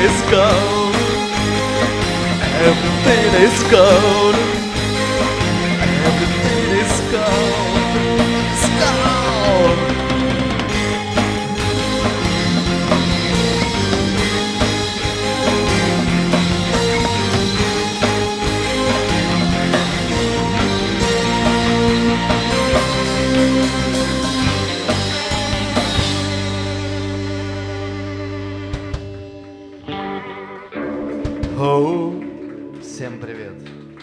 is gone. Everything is gone. Everything is gone. It's gone. Всем привет.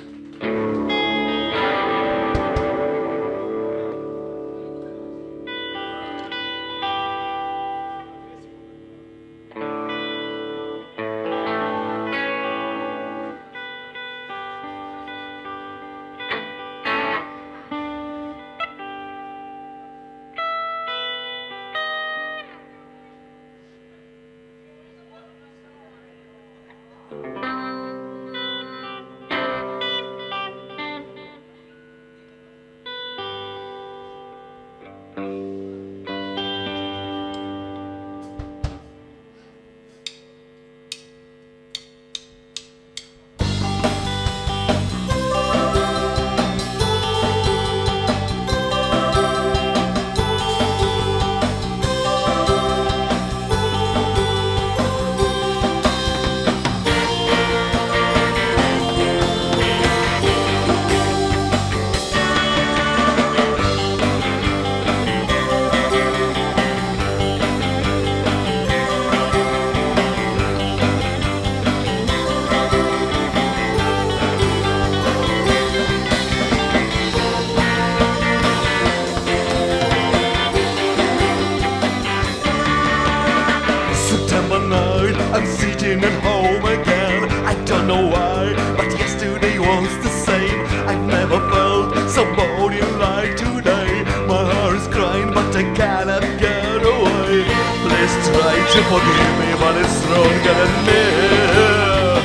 I'm sitting at home again. I don't know why, but yesterday was the same. I've never felt somebody like today. My heart is crying, but I cannot get away. Please try to forgive me, but it's stronger than me.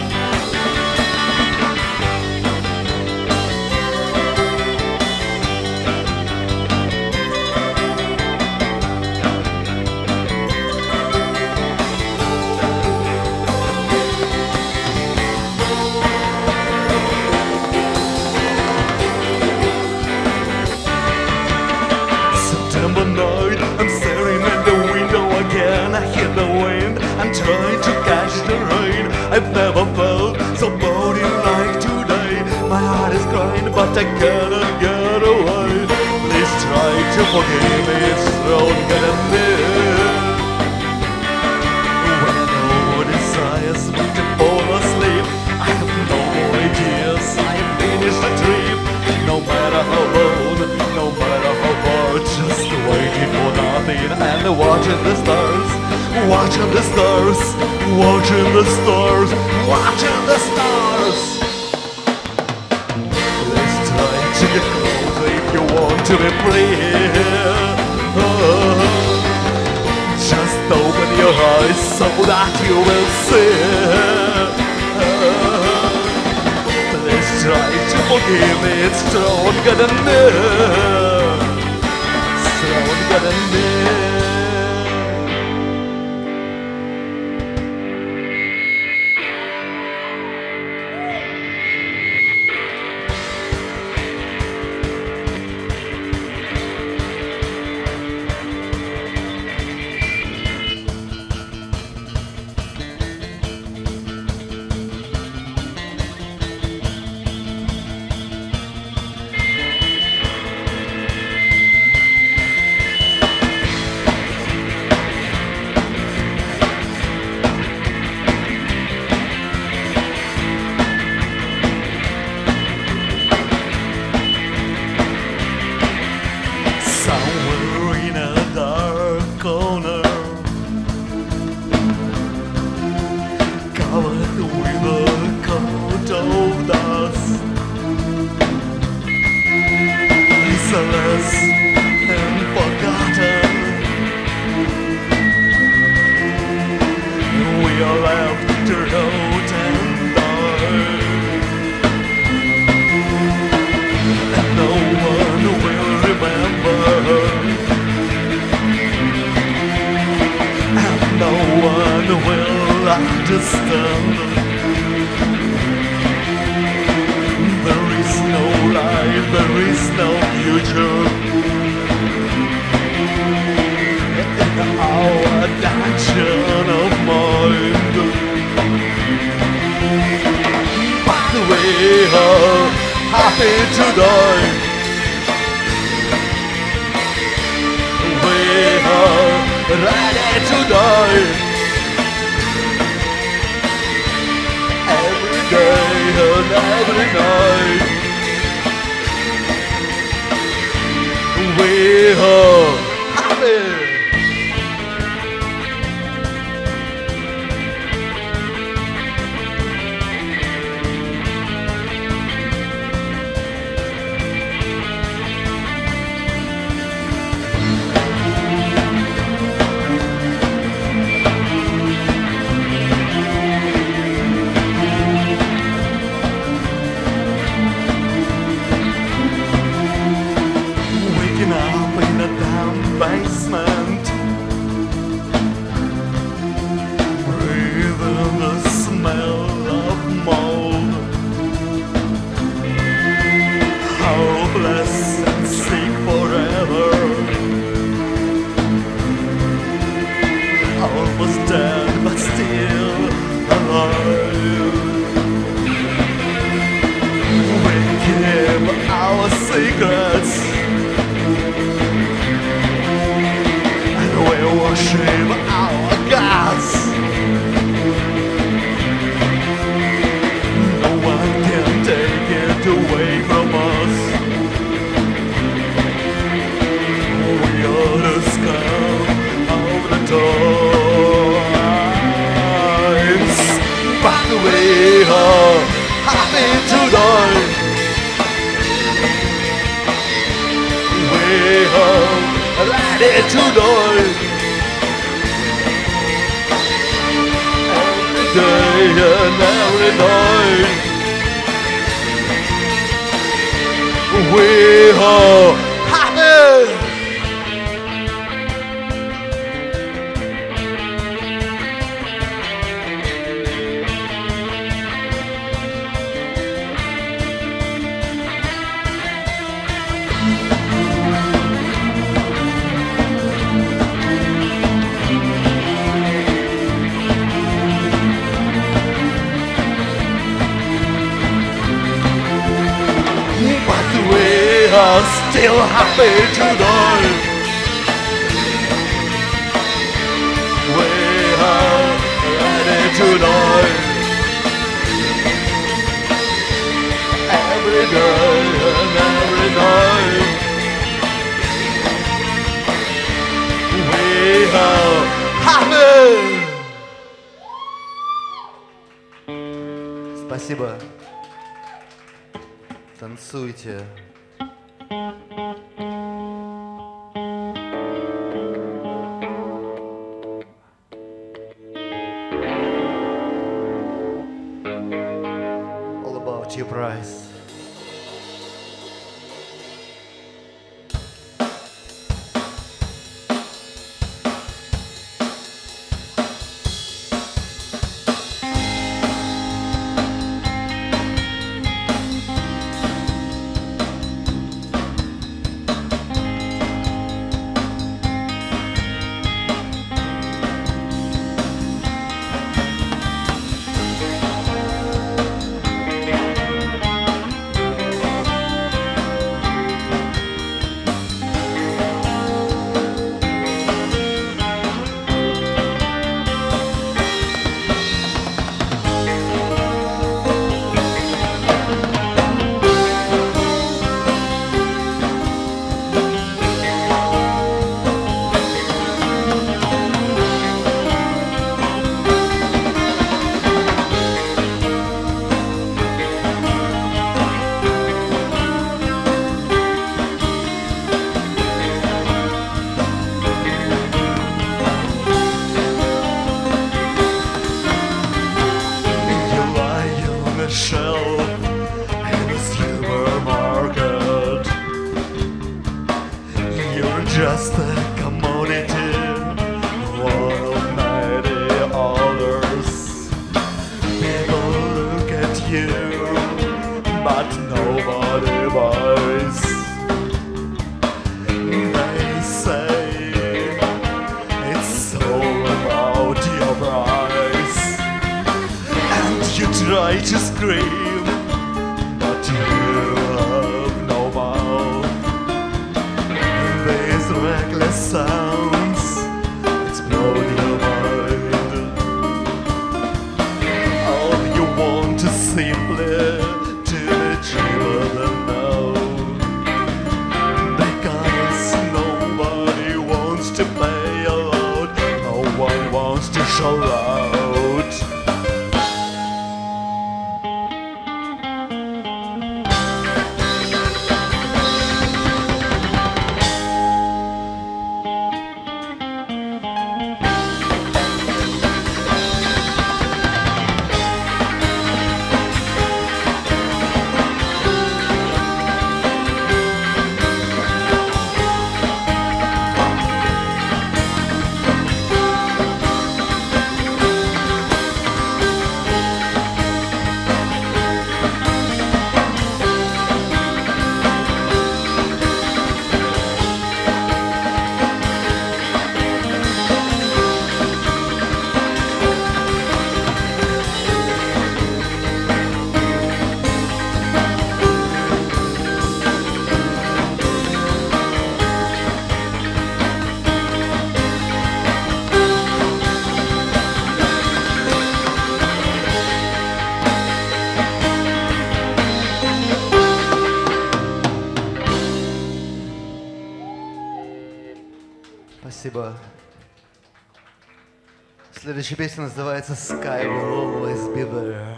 September night, I'm staring at the window again. I hear the wind, I'm trying to catch the rain. I've never felt somebody like today. My heart is crying, but I cannot get away. Please try to forgive me, it's stronger than me. When I know desires me to fall asleep, I have no more ideas, I finished the trip. No matter how long, no matter how far, just waiting for nothing and watching the stars, watching the stars, watching the stars, watching the stars. Let's try to get closer if you want to be free. Just open your eyes so that you will see. Let's try to forgive me, it's stronger than me. Stronger than me. understand. There is no life, there is no future in our dungeon of mind. But we are happy to die. We are ready to die. Every day and every night. We are happy. Up in a damn basement, breathing the smell of mold, hopeless and sick forever, almost dead but still alive. We keep our secrets, we worship our gods. No one can take it away from us. We are the scum of the times, but we are happy to die. We are ready to die. Every day and every night. We are happy. We are still happy to die. We are ready to die. Every day and every night. We are happy. Спасибо. Танцуйте. All about your price. just a commodity, one of many others. nobody buys. They say it's all about your price, and you try to scream, but you have no mouth. These reckless sounds explode your mind. All you want is simply to be cheaper than now, because nobody wants to pay out, no one wants to show out. Спасибо. Следующая песня называется Sky Will Always Be There.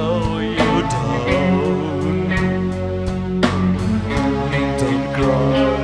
Cry.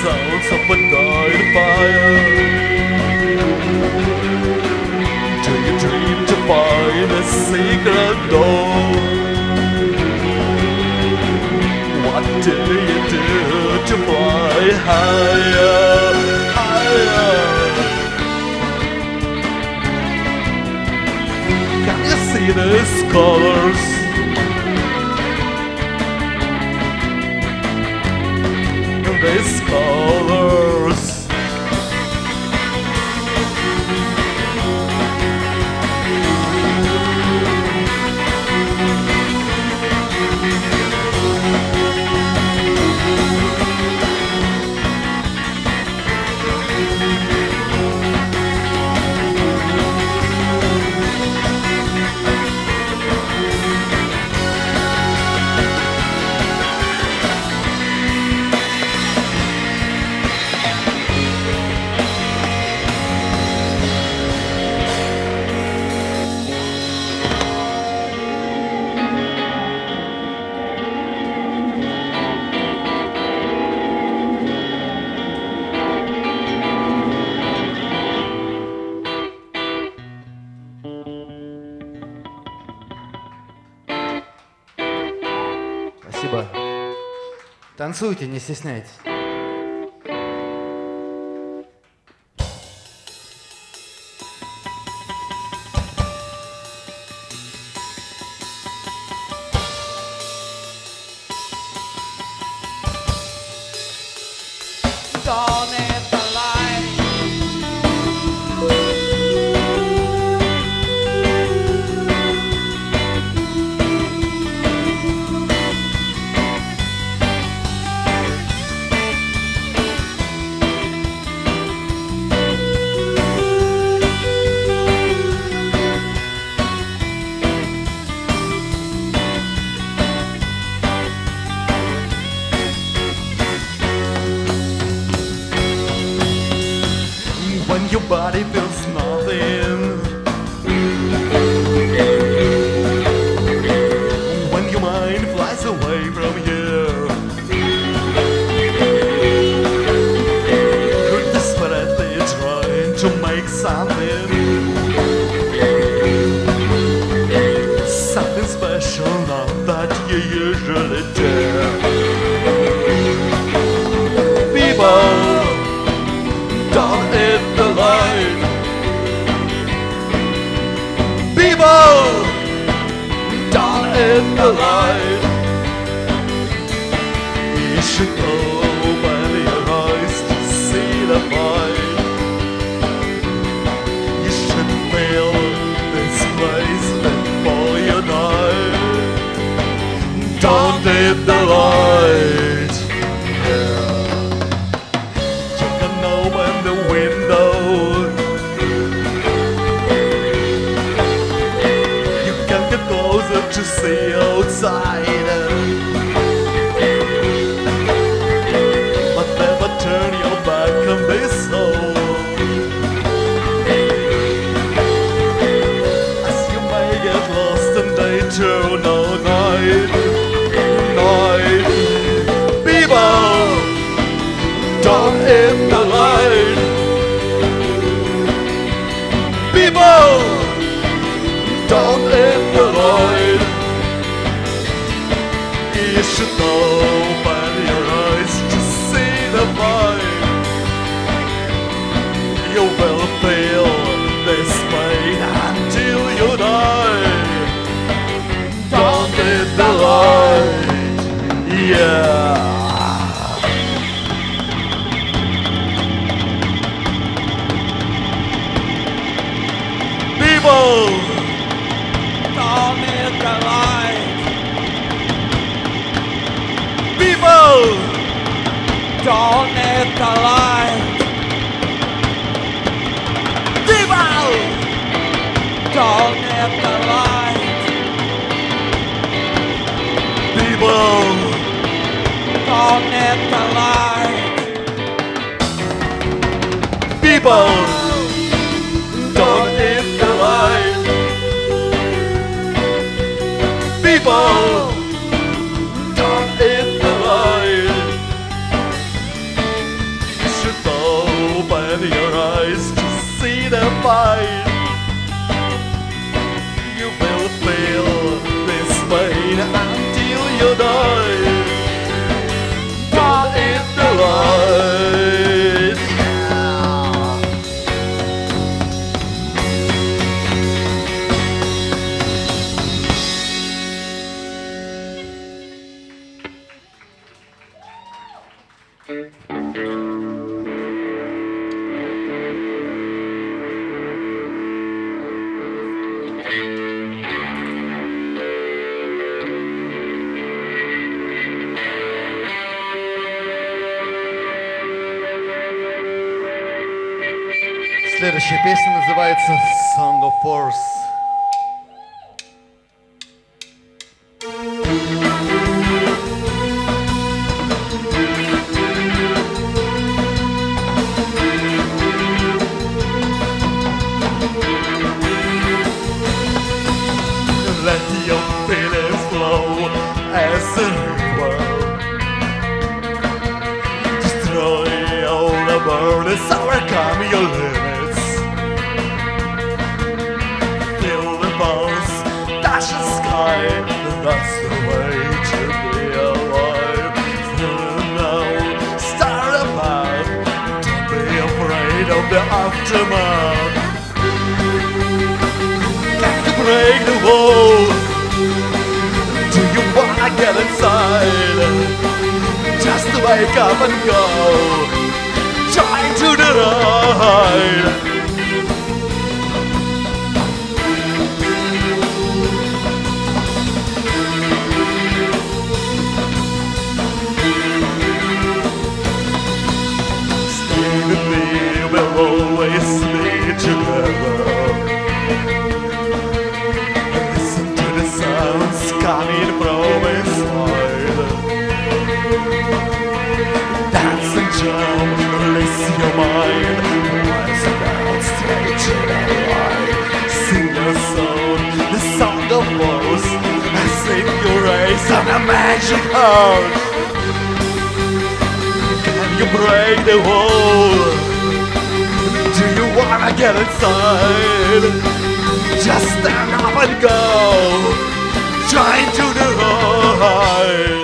sounds of a dying fire. Do you dream to find a secret door? What do you do to fly higher, higher? Can you see these colors? These colors. Спасибо. Танцуйте, не стесняйтесь. Don't hit the line. When your body feels nothing, when your mind flies away from you, you're desperately trying to make something special, not that you usually do. People, don't hit the line. People, don't hit the line. You should open your eyes to see the light. You should feel this place before you die. Don't hit the light. Yeah. You can open the window. You can get closer to see outside. But never turn your back on this hole. As you may get lost in the eternal night. People, don't hit the light. People, don't hit the light. You should open your eyes to see the light. You will feel this pain until you die. Don't hit the light. Yeah. People, Don't hit the light. people, Don't hit the light. people, Don't hit the light. people, Don't hit the light. people, don't hit the light. People, don't hit the light. eyes to see the fight. You will feel this pain until you die. Turn in the light. Следующая песня называется Song of Force. Let your feelings flow as a river. Destroy all the burdens, overcome your limits. Feel the bones, touch the sky. That's the way to be alive. Feel it now, start a path. Don't be afraid of the aftermath. Break the wall. Do you wanna get inside? Just wake up and go. Try to the ride. Stay with me, we'll always be together. Coming from inside. Dance and jump, release your mind. Rise about, stay to the light. Sing your song, the song of force. As if you raise on a magic heart. Can you break the wall? Do you wanna get inside? Just stand up and go. Trying to the ride.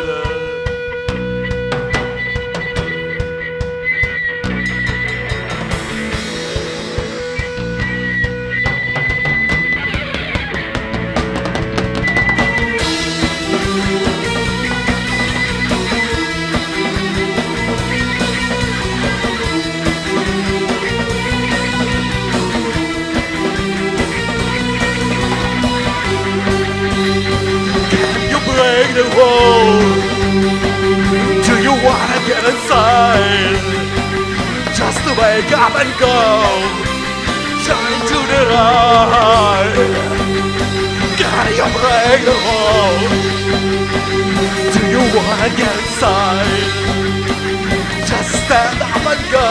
Break the wall. Do you wanna get inside? Just to wake up and go. Shine to the light. Can you break the wall? Do you wanna get inside? Just stand up and go.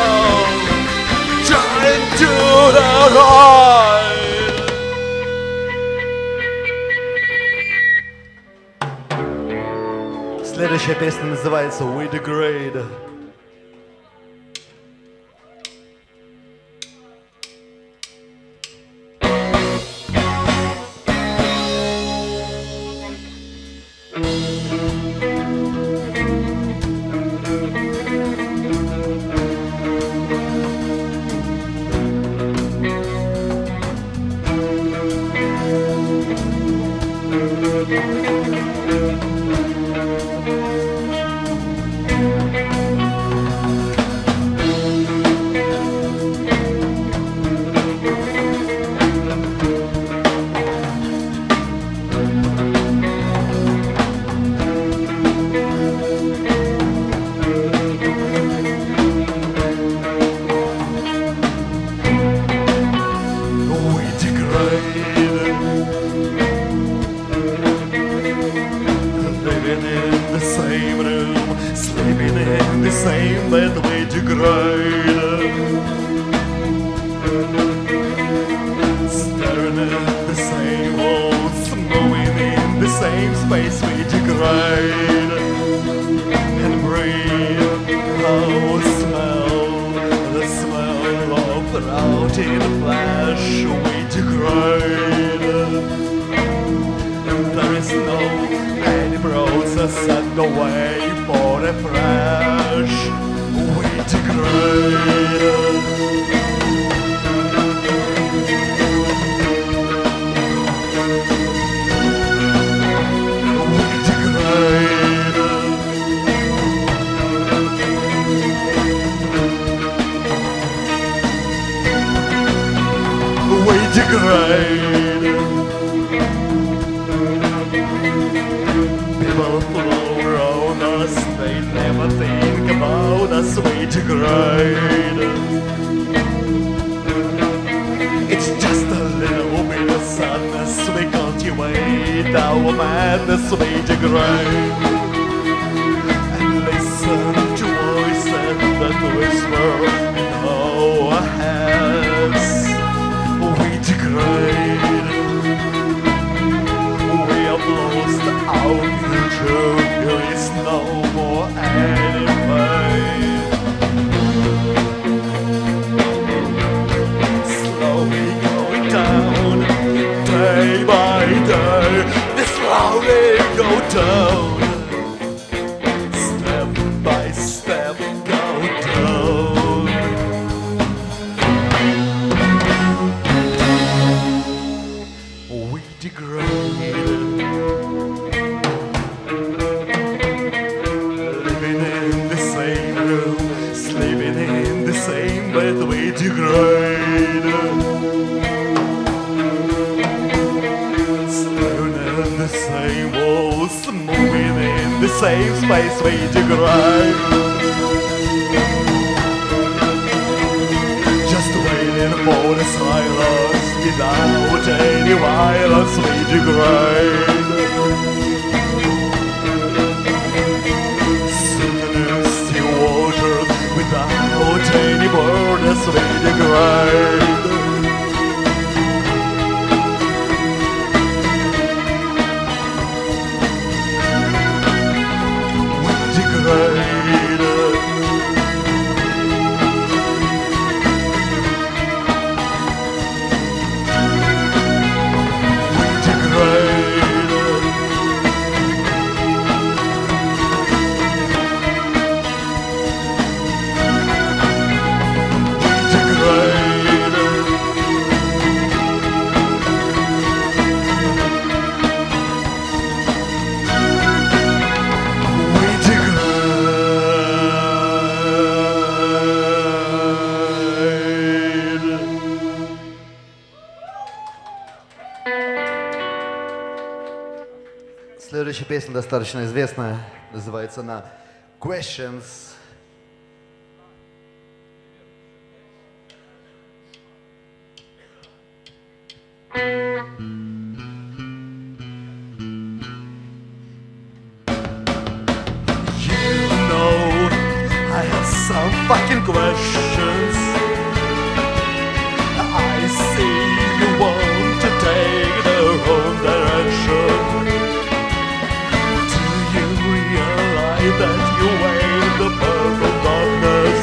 Shine to the light. Следующая песня называется We Degrade. Same bed we degrade. Staring at the same walls, moving in the same space we degrade. And breathe our smell, the smell of but out in the flesh we degrade. There is no any process and no way for the fresh we degrade. Degrade. People flow around us, they never think about us, we degrade. It's just a little bit of sadness, we cultivate our madness, we degrade. And listen to voices that whisper in our heads. Degrade. We have lost our future. There is no more anyway. Slowly going down, day by day. They slowly go down. Step by step, go down. Degraded, living in the same room, sleeping in the same bed, we degrade. Staring at the same walls, moving in the same space, we degrade. Just waiting for the silence. Without any violence we degrade. Soothing still waters, without any borders we degrade. We degrade. Следующая песня достаточно известная, называется она Questions. You know, I have some fucking questions. I see you want to take the wrong direction. That you weigh the purple darkness.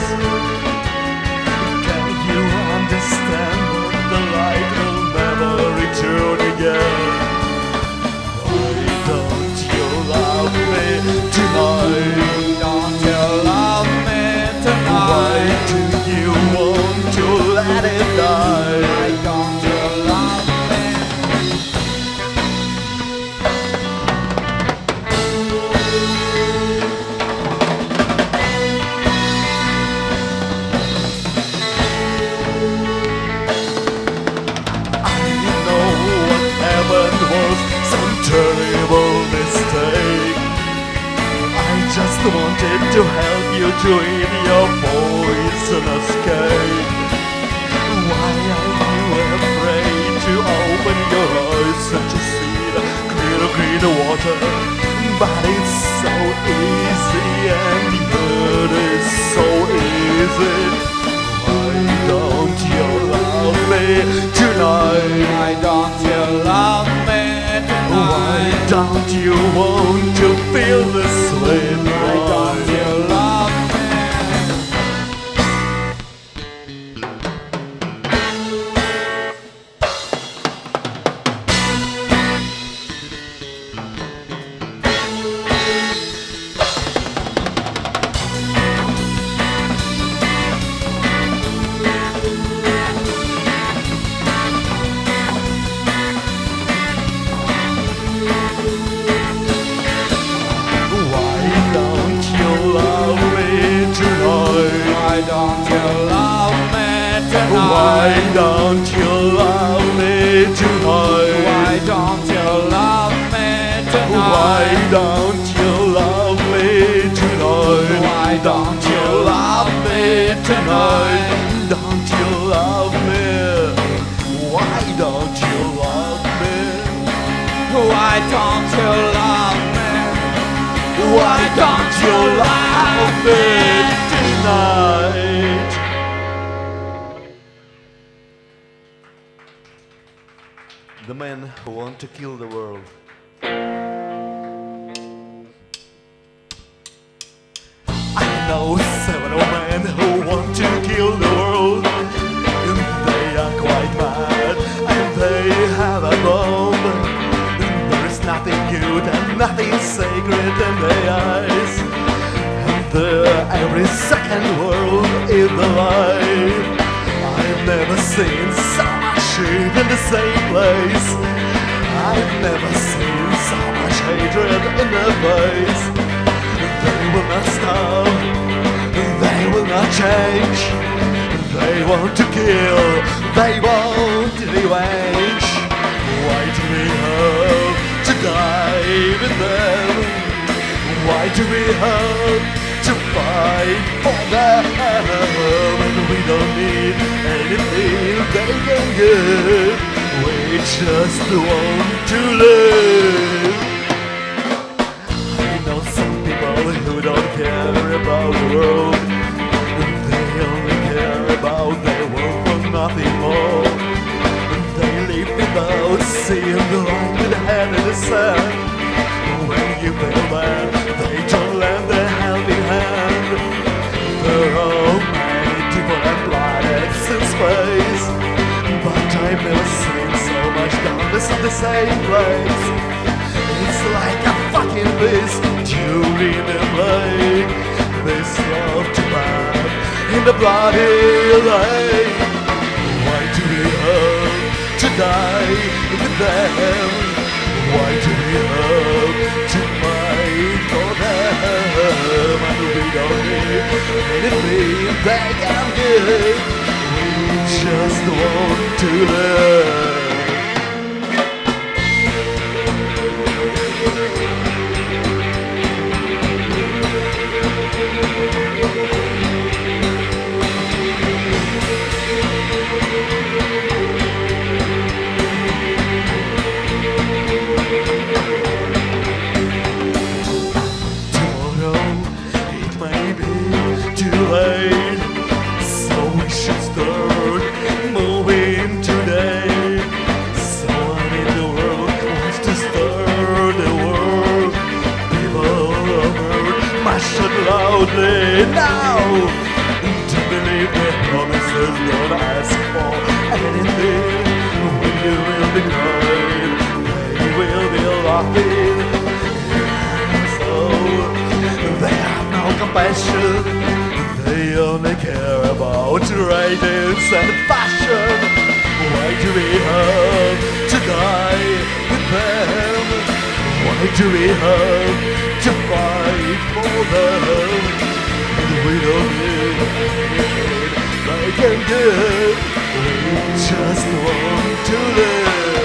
Can you understand that the light will never return again? Why don't you love me tonight? Don't you love me tonight? Why do you want to let it die? Why don't you love me? Terrible mistake. I just wanted to help you drink your poisonous cake. Why are you afraid to open your eyes and to see the clear green water? But it's so easy and good is so easy. Why don't you love me tonight? Why don't you love me tonight? Why don't you want to feel the sweet Why don't you love me? don't you love me tonight? Why don't you love me tonight? Why don't you love me tonight? Why don't you love me tonight? Why don't you love me tonight? Don't you love me? Why don't you love me? Why don't you love me? Why don't you love me tonight? The men who want to kill the world. I know several men who want to kill the world. And they are quite mad, and they have a bomb. There is nothing good and nothing sacred in their eyes. And every second world is the lie. I've never seen so much shit in the same place. I've never seen so much hatred in their face. They will not stop, they will not change. They want to kill, they want revenge. Why do we have to die with them? Why do we have to fight for them? And we don't need anything they can give. We just want to live. I know some people who don't care about the world. They only care about their world for nothing more. They live without seeing the line with the head in the sand. When you fail them, they don't lend a helping hand. There are many different planets in space, but I've never seen so much darkness in the same place. It's like a fucking beast during the play. This love to bad in the bloody lake. Why do we have to die with them? Why do we have to fight for them? And we don't need anything they can give. We just want to live. So we should start moving today. Someone in the world wants to stir the world. People of earth must shout loudly now to believe their promises. Don't ask for anything. When you will be crying, they will be laughing. So they have no compassion. They only care about ratings and fashion. Why do we have to die with them? Why do we have to fight for them? And we don't need anything they can give. We just want to live.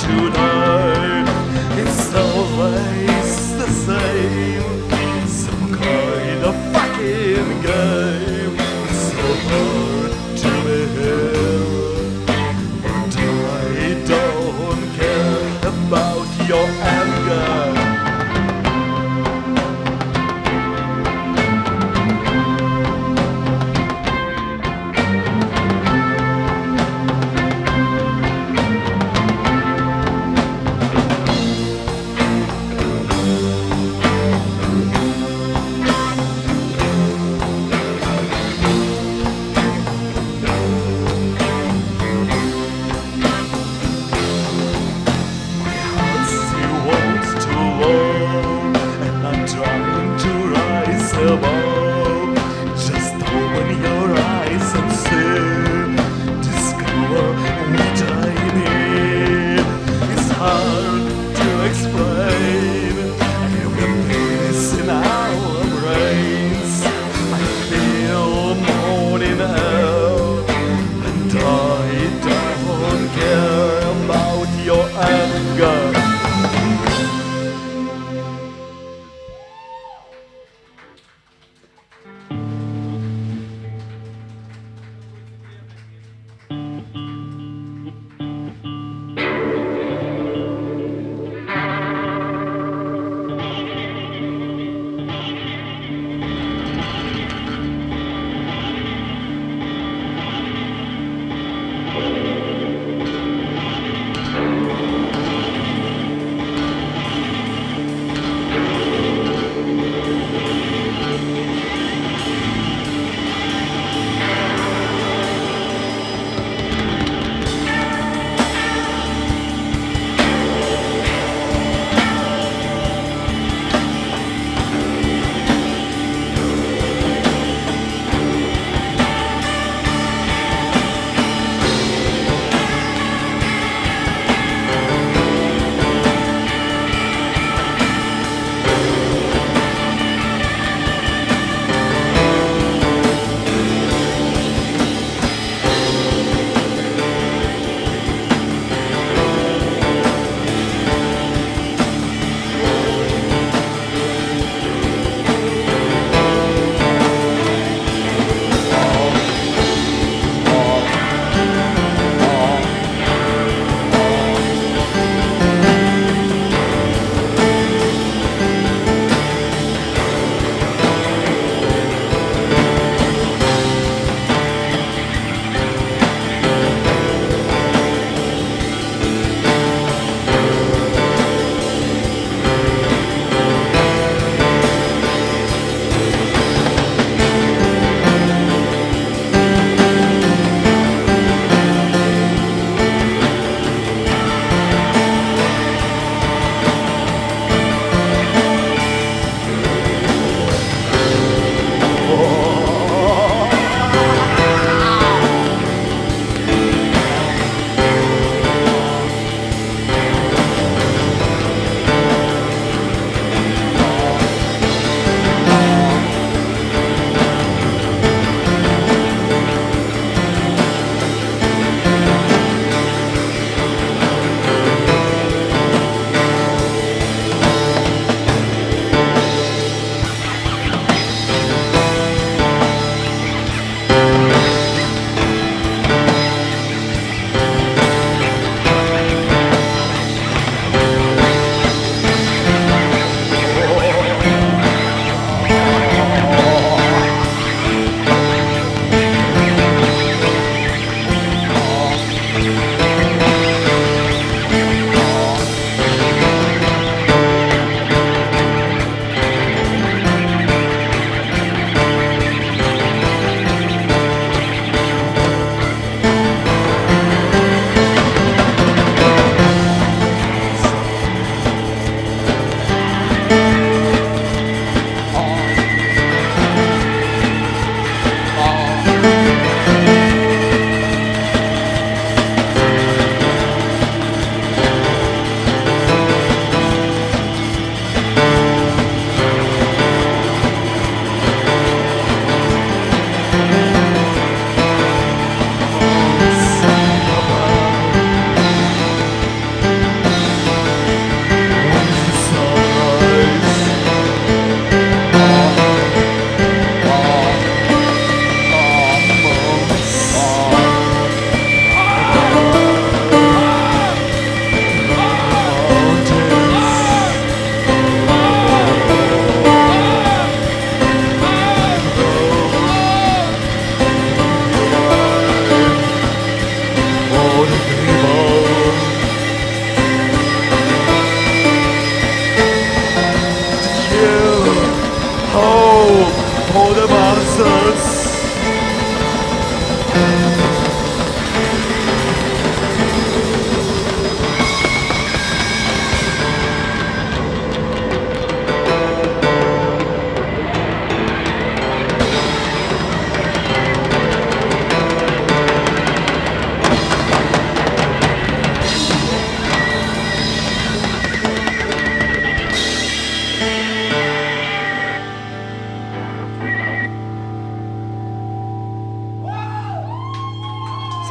tonight. It's always the same, some kind of fucking game. It's so hard to bear, but I don't care about your anger. Just open your eyes and see, discover what I need. It's hard to explain, everything is in our brains. I feel more in hell, and I don't care about your anger.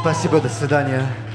Спасибо, до свидания.